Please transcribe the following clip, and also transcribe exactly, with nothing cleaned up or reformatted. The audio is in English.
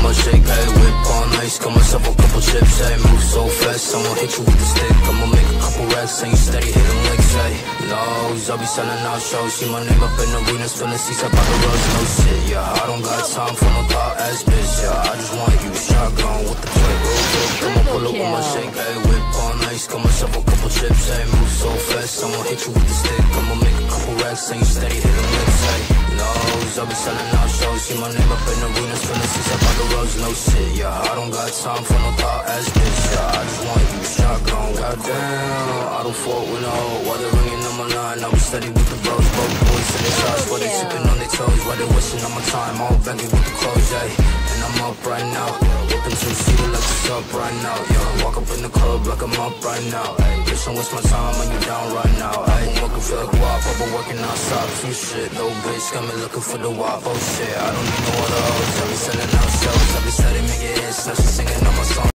my shake, ayy. Whip on ice, got myself a couple chips, ayy. Move so fast, I'ma hit you with the stick. I'ma make a couple racks, and you steady hitting licks, ayy. Lows, I'll be selling out shows. See my name up in arenas, filling seats up by the roads, no shit, yeah. I don't got time for no thought ass bitch, yeah. I just want you shotgun with the clip, real quick. I'ma pull up with my shake, ayy. Whip on ice, got myself a couple chips, ayy. Move so fast, I'ma hit you with the stick. I'ma make a couple racks, and you steady hitting licks, ayy. Lows, I'll be selling out shows. See my name up in arenas, filling seats up by the roads, no shit, yeah. I don't got time for no thought ass bitch, yeah. I just want you shotgun. Goddamn, I don't fuck with no hoe. While they're ringing on my line, I'll be steady with the bros. Both boys in the shots, while they sipping on their toes. While they wasting on my time, all baggy with the clothes, ayy. And I'm up right now, whipping some shit like what's up right now, yeah. Walk up in the club like I'm up right now, ayy. Bitch, don't waste my time when you down right now, ayy. Looking for the guap, I've been working outside, some shit. No bitch, got me looking for the wop, oh shit. I don't need no other hoes, I be selling out shows. I be steady making hits, now she singing on my song.